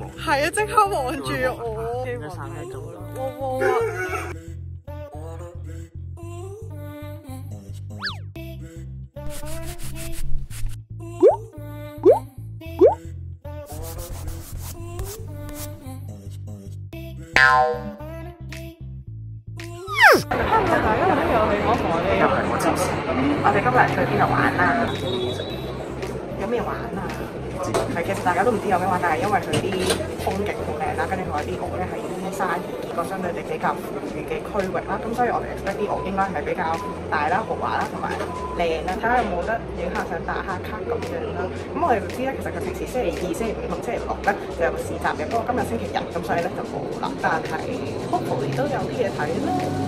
望。 係啊，即刻望住我。 應該3分鐘咯。 哇！大家諗住我哋講同我哋又係我就我哋今日去邊度玩啊？有咩玩啊？係，其實大家都唔知有咩玩，但係因為佢啲風景好靚啦，跟住佢話啲屋咧係依山而建，個相對地比較富裕嘅區域啦，咁所以我哋覺得啲屋應該係比較大啦、豪華啦同埋靚啦，睇下有冇得影下相、打下卡咁樣啦。咁我哋就知咧，其實佢平時星期2、星期5同星期6咧就有個市集嘅，不過今日星期日，咁所以咧就冇啦。但係 hopefully 都有啲嘢睇啦。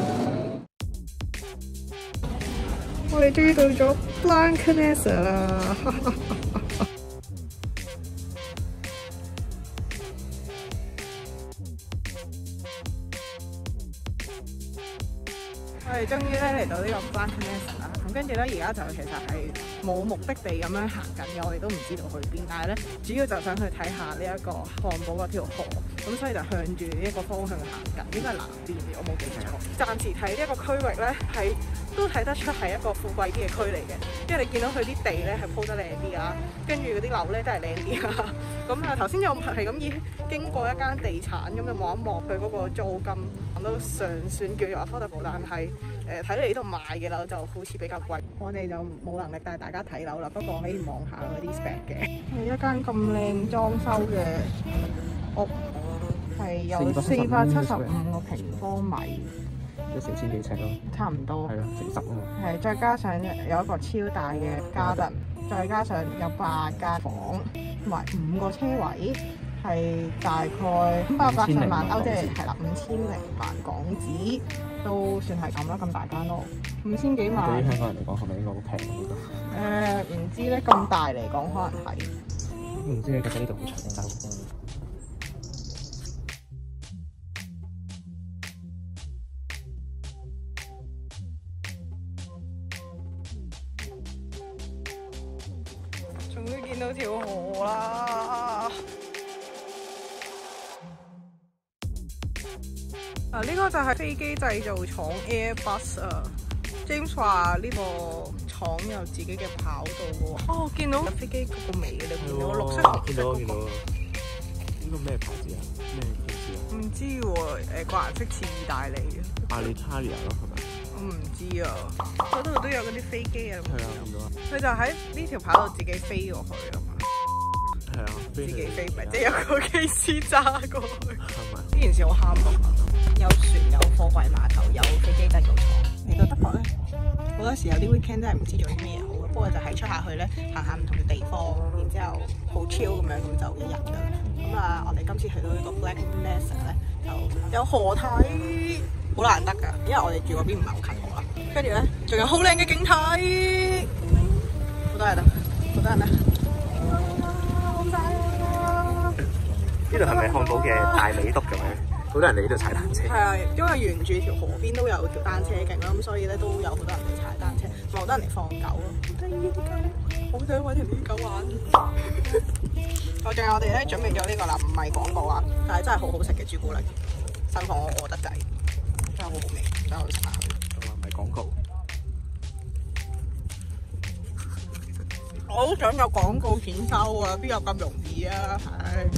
我哋終於到咗 Blancanesa 啦！我哋終於咧嚟到呢個 Blancanesa 啦，咁跟住咧而家就其實係冇目的地咁樣行緊嘅，我哋都唔知道去邊，但係咧主要就想去睇下呢一個漢堡嗰條河，咁所以就向住呢一個方向行緊，應該係南邊嘅，我冇記錯。暫時睇呢一個區域咧係都睇得出係一個富貴啲嘅區嚟嘅，因為你見到佢啲地咧係鋪得靚啲啦，跟住嗰啲樓咧都係靚啲啦。咁啊頭先有係咁已經過一間地產，咁就望一望佢嗰個租金，都尚算叫做 affordable，但係睇嚟呢度賣嘅樓就好似比較貴。我哋就冇能力帶大家睇樓啦，不過可以望下嗰啲 spec 嘅。係一間咁靚裝修嘅屋，係有475個平方米。 即4000幾尺咯， 差唔多。 係咯，成10啊嘛。 係，再加上有一個超大嘅 garden，再加上有8間房同埋5個車位，係大概580萬歐，即係啦5000零萬港紙，都算係咁啦。咁大間屋，5000幾萬。對於香港人嚟講，係咪應該好平呢度？唔知咧，咁大嚟講，可能係。 唔知你覺得呢度好長洲？ 終於見到條河啦！呢個就係飛機製造廠 Airbus 啊。James 話呢個廠有自己嘅跑道嘅喎。哦，見到飛機嗰個尾，你見到綠色紅色嗰個。 呢個咩牌子啊？咩公司啊？ 唔知喎，個顏色似意大利嘅。 Alitalia 咯，係咪？ 我唔知啊，嗰度都有嗰啲飛機啊。 係啊，見到啊。佢就喺呢條跑道自己飛過去啊嘛。係啊，自己飛咪即係有個機師揸過去。係咪？呢件事好慳咯。有船，有貨櫃碼頭，有飛機製造廠。嚟到德國咧，好多時有啲 weekend 真係唔知做啲咩好嘅，不過就係出下去咧，行下唔同嘅地方，然之後好 chill 咁樣，咁就一日㗎啦。咁啊，我哋今次去到呢個 Blancanesa 咧，就有河睇，好難得㗎，因為我哋住嗰邊唔係好近河啦。跟住咧，仲有好靚嘅景睇，好多人啊，好多人啊！好曬啊！ 呢度係咪漢堡嘅大美督咁樣？好多人嚟呢度踩單車。係啊， 因為沿住條河邊都有條單車徑啦，咁所以咧都有好多人嚟踩單車，同埋好多人嚟放狗咯。得意啲狗，好想揾條啲狗玩。仲有我哋咧準備咗呢個啦，唔係廣告啊，但係真係好好食嘅朱古力，新貨我餓得滯，真係好好味，真係好食啊！ 唔係廣告。 我好想有廣告錢收啊，邊有咁容易啊？唉。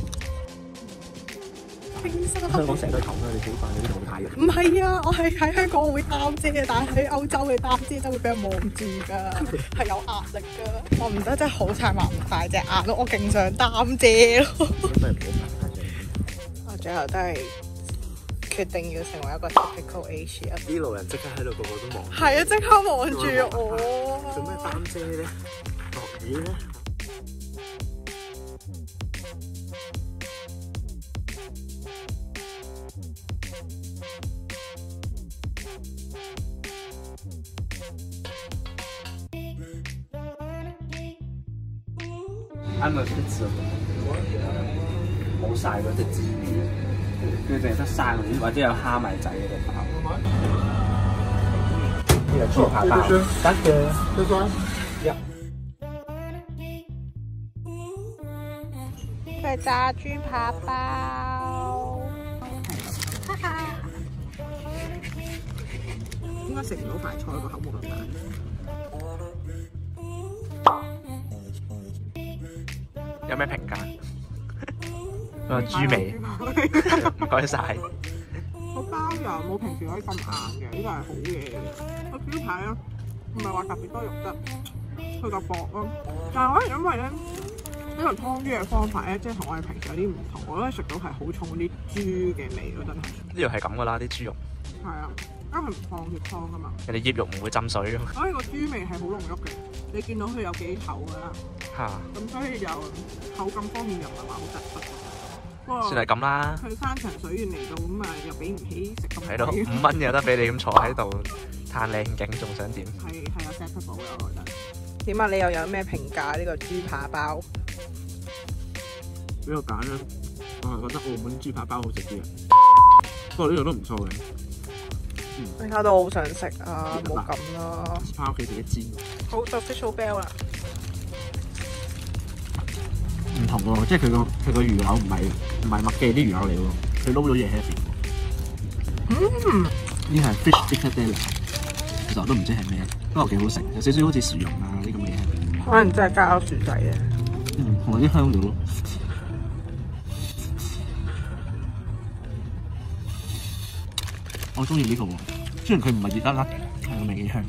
香港成日都咁啦，你自己扮嗰啲好太陽。 唔係啊，我係喺香港會擔遮，但係喺歐洲嘅擔遮都會俾人望住㗎，係有壓力㗎。我唔得，真係好殘麻唔大隻眼咯，我勁想擔遮咯。我最後都係決定要成為一個 typical Asian。 啲路人即刻喺度，個個都望。 係啊，即刻望住我。 做咩擔遮咧？落雨咧？啱咪啲字冇晒嗰隻字語，佢淨係得生嗰啲，或者有蝦米仔嗰啲包。呢個豬扒包，得嘅，得啩？ 佢係炸豬扒包。應該食唔到快菜，個口冇咁大。 有咩評價？豬味，唔該晒。 個包又冇平時可以咁硬嘅，呢個係好嘢嘅。個豬排咧唔係話特別多肉質，佢個薄咯。但係可能因為咧呢個湯豬嘅方法咧，即係同我哋平時有啲唔同，我覺得食到係好重啲豬嘅味咯，真係。 呢度係咁噶啦，啲豬肉。 係啊，因為唔放血湯噶嘛。 人哋醃肉唔會浸水噶嘛。 所以個豬味係好濃郁嘅，你見到佢有幾厚噶啦。 嚇！ 咁所以就口感方面又唔係話好突出。 算係咁啦。 佢山長水遠嚟到咁啊，又俾唔起食咁貴。 係咯，5蚊有得俾你咁坐喺度嘆靚景，仲想點？ 係有 acceptable 嘅，我覺得。點啊？你又有咩評價呢個豬扒包？ 俾我揀咧，我係覺得澳門豬扒包好食啲嘅，不過呢度都唔錯嘅。 而家都好想食啊！冇咁啦， 翻屋企自己煎。 好就 official bell 啦。 唔同喎，即係佢個魚柳唔係麥記啲魚柳嚟喎，佢撈咗嘢喺入邊。呢係 fish fricadelle，其實我都唔知係咩，不過幾好食，有少少好似薯蓉啊呢咁嘅嘢喺入邊。 可能真係加咗薯仔嘅。 同埋啲香料咯。我中意呢個喎，雖然佢唔係熱辣辣，係個味幾香。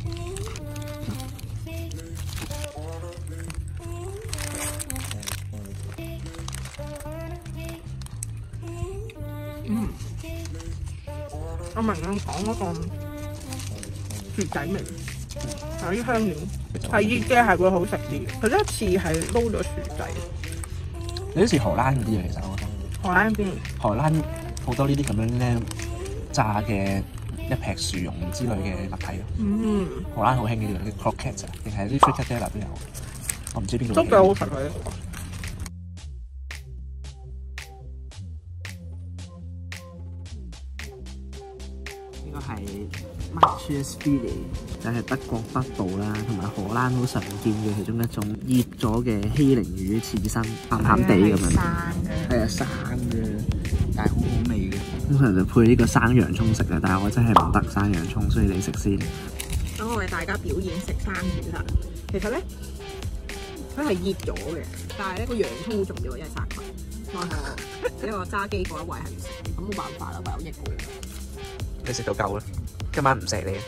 我明你講嗰個薯仔味，有啲香料，係熱嘅係會好食啲。佢呢一次係撈咗薯仔， 有啲似荷蘭嗰啲啊，其實我覺得。 荷蘭邊？ 荷蘭好多呢啲咁樣咧炸嘅一劈薯蓉之類嘅物體咯。荷蘭好興呢啲croquette啊，定係啲 fricadelle 都有。我唔知邊個。 都幾好食佢。 呢個係 Mathias Filet， 就係德國北部啦，同埋荷蘭好常見嘅其中一種醃咗嘅希靈魚刺身，鹹鹹地咁樣。係啊，生嘅，但係好好味嘅。通常就配呢個生洋葱食嘅，但係我真係唔得生洋葱，所以你食先。 等我為大家表演食生魚啦。其實咧，佢係醃咗嘅，但係咧個洋葱好重要，因為殺菌。奈何呢個揸機嗰一位係唔食，咁冇辦法啦，唯有益我。 你食到夠啦，今晚唔錫你。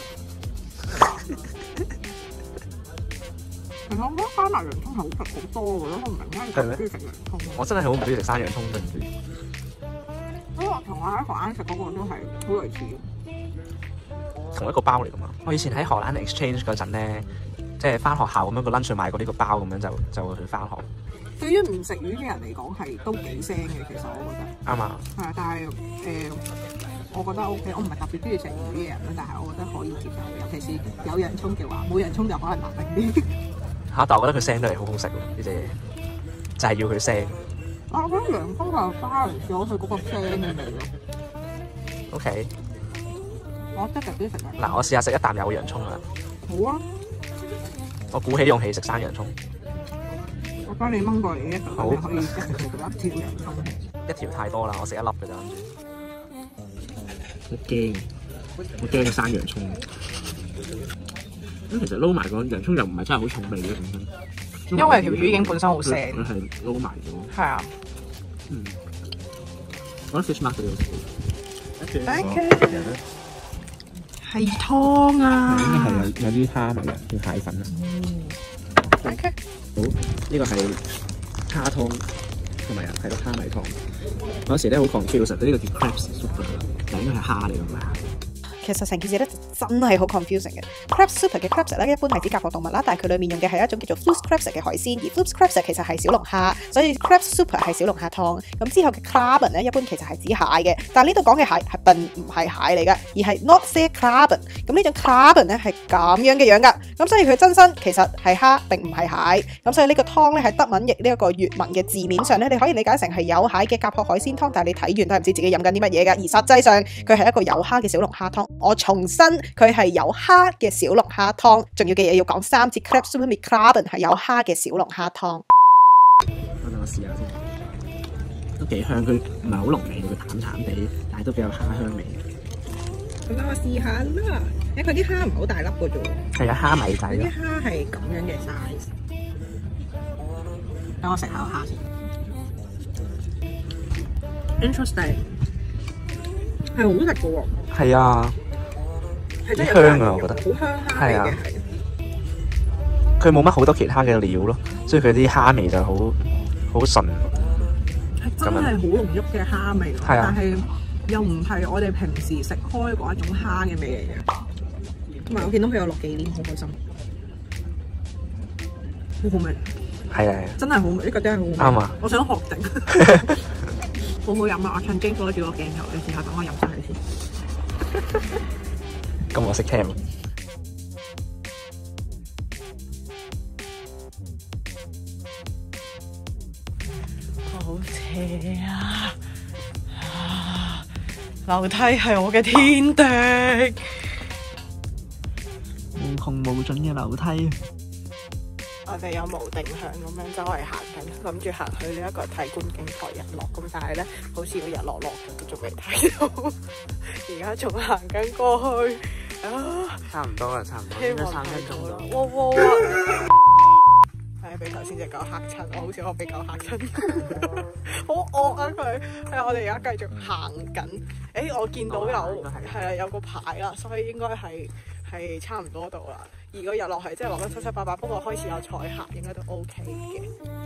其實我覺得加埋洋葱係好食好多嘅咯，我唔明點解你咁中意食洋葱。 我真係好唔中意食生洋葱，對唔住。 因為同我喺荷蘭食嗰個都係好類似， 同一個包嚟噶嘛。我以前喺荷蘭 exchange 嗰陣咧，即係翻學校咁樣個 lunch 買過呢個包咁樣就會去翻學。 對於唔食魚嘅人嚟講係都幾腥嘅，其實我覺得。啱啊。係啊，但係我覺得 OK， 我唔係特別中意食魚嘅人啦，但係我覺得可以接受，尤其是有洋葱嘅話，冇洋葱就可能難食啲。嚇！但我覺得佢腥都係好好食喎，呢隻嘢就係要佢腥。我覺得洋葱係 balance咗佢嗰個腥嘅味咯。OK。我即係特別食嘅。嗱，我試下食一啖有洋葱啊！好啊！我鼓起勇氣食生洋葱。我幫你掹過嚟一嚿，好可以一條洋葱。一條太多啦，我食一粒嘅咋。好驚，我驚生洋葱。咁其實撈埋個洋葱又唔係真係好重味嘅本身，因為條魚已經本身好腥。佢係撈埋咗。係啊。我覺得 fish market 好食。Thank you。係湯啊！應該係有啲蝦味啊，叫蟹粉啊。Thank you。好，呢個係蝦湯，同埋係個蝦米湯。有時咧好 confuse，呢個叫 crabs soup， 但應該係蝦嚟㗎嘛。其實成件事咧真係好 confusing 嘅。crab soup 嘅 crabs 咧一般係指甲殼動物啦，但係佢裡面用嘅係一種叫做 fluke crabs 嘅海鮮，而 fluke crabs 其實係小龍蝦，所以 crab soup 係小龍蝦湯。咁之後嘅 craben 咧一般其實係指蟹嘅，但係呢度講嘅蟹係並唔係蟹嚟㗎，而係 North Sea craben。咁呢種 craben 咧係咁樣嘅樣㗎，咁所以佢真身其實係蝦並唔係蟹。咁所以呢個湯咧喺德文譯呢一個粵文嘅字面上咧，你可以理解成係有蟹嘅甲殼海鮮湯，但係你睇完都係唔知自己飲緊啲乜嘢㗎。而實際上佢係一個有蝦嘅小龍蝦湯。我重申，佢係有蝦嘅小龍蝦湯，重要嘅嘢要講3次。crab soup with craben 係有蝦嘅小龍蝦湯。我試下先。 幾香，佢唔係好濃味，佢淡淡地，但係都幾有蝦香味。 咁我試下啦，佢啲蝦唔係好大粒嘅啫喎。 係啊，蝦米仔啲咯。 蝦係咁樣嘅 size。等我食下個蝦先。Interesting， 係好食嘅喎。 係啊， 係真係香啊，我覺得。 好香蝦係啊嚟嘅係。 佢冇乜好多其他嘅料咯，所以佢啲蝦味就好純。 係真係好濃郁嘅蝦味， 係啊但係又唔係我哋平時食開嗰一種蝦嘅味嚟嘅。同埋我見到佢有落忌廉，好開心，好好味， 係啊， 真係好味，呢個真係好好味。 啱啊！ 我想學整，好好飲啊！我趁 Jane 攞住個鏡頭嘅時候，等我飲晒佢先。 咁我識聽。 好邪啊！樓梯係我嘅天敵， 無窮無盡嘅樓梯。 我哋有無定向咁樣周圍行緊，諗住行去呢一個睇觀景台日落，咁但係咧好似個日落落咗都仲未睇到，而家仲行緊過去啊！ 差唔多啦，差唔多， 希望 3分鐘啦， 咯。 哇！係俾頭先隻狗嚇親，我好似我俾狗嚇親，好惡啊佢！係我哋而家繼續行緊。我見到有係啊有個牌啦，所以應該係差唔多到啦。而個日落係真係落得七七八八，不過開始有彩霞，應該都 OK 嘅。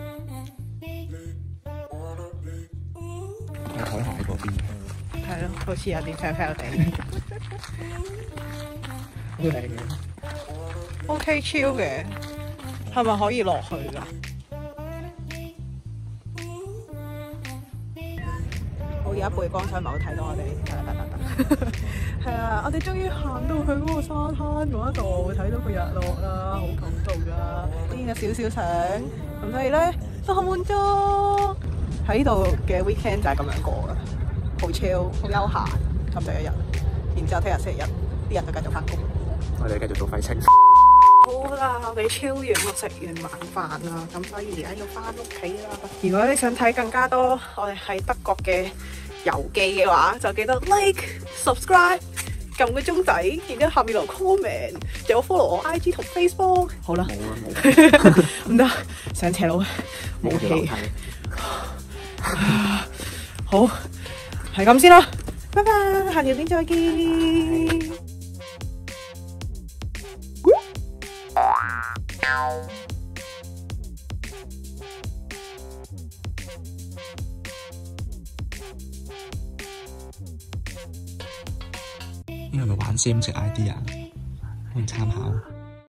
有海喺嗰邊。 係咯，好似有啲飛飛地。 好靚嘅。 OK chill 嘅，係咪可以落去㗎？我而家背光上冇睇到我哋，係啊！我哋終於行到去嗰個沙灘嗰度，睇到個日落啦，好感動㗎！影咗少少相，咁所以咧都好滿足。喺呢度嘅 weekend 就係咁樣過㗎，好 chill，好休閒咁就一日。然之後聽日星期一，啲人就繼續翻工。 我哋繼續做廢青。 好啦，我哋超完，我食完晚飯啦，咁所以而家要翻屋企啦。如果你想睇更加多我哋喺德國嘅遊記嘅話，就記得 like、subscribe、撳個鐘仔，然之後下面留 comment，仲有 follow 我 IG 同 Facebook。好啦，唔得，上斜路，冇氣。好，係咁先啦，拜拜，下條片再見。 呢個咪玩 Sim 食 idea，可以參考。